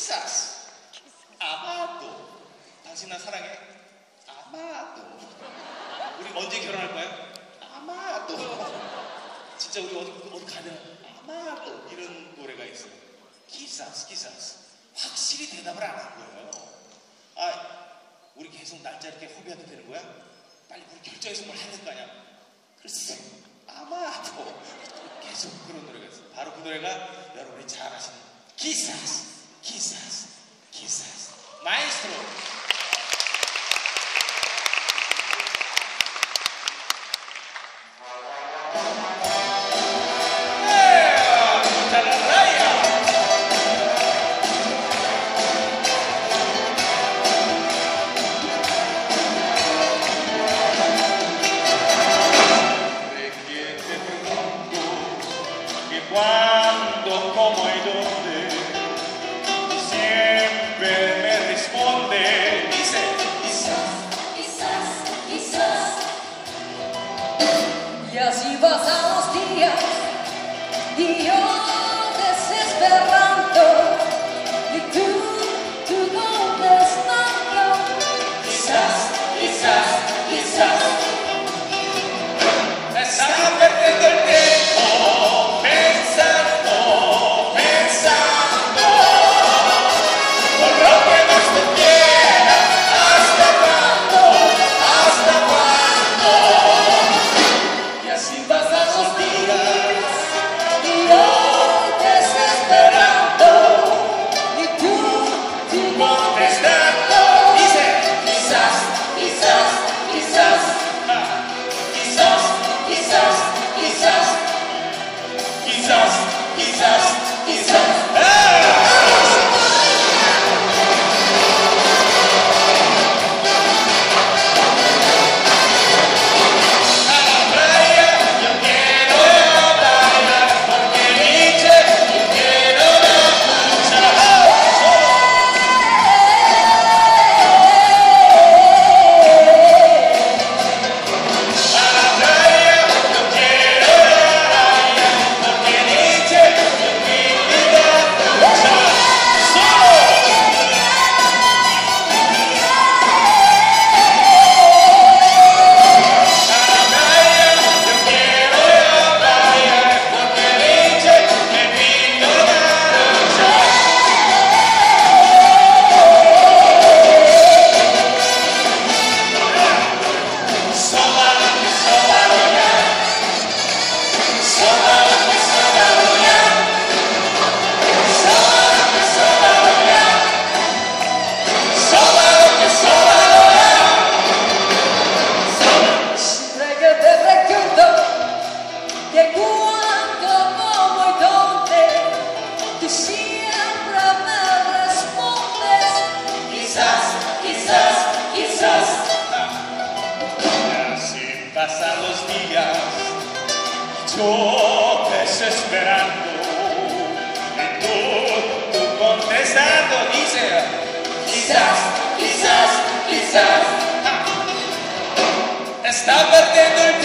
quizás, 아마도 당신 나 사랑해. 아마도 우리 언제 결혼할 거야? 아마도 진짜 우리 어디 가면 아마도 이런 노래가 있어요. quizás 확실히 대답을 안 한 거예요. 우리 계속 날짜 이렇게 허비해도 되는 거야? 빨리 우리 결정해서 뭘 해야 될 거 아니야? 글쎄 아마도 계속 그런 노래가 있어요. 바로 그 노래가 여러분이 잘 아시는 quizás 마에스트로. Cuando, cómo y dónde, siempre me responde, dice, quizás. Y así pasan los días, y yo desesperando, y tú contestando, quizás. Estaba perdiendo el tiempo pensando por lo que no estuviera. ¿Hasta cuándo? Y así pasan los días y yo desesperando, y tú contestando. Dice quizás. Pasan los días, yo desesperando, y tú contestando, dice, quizás, está perdiendo el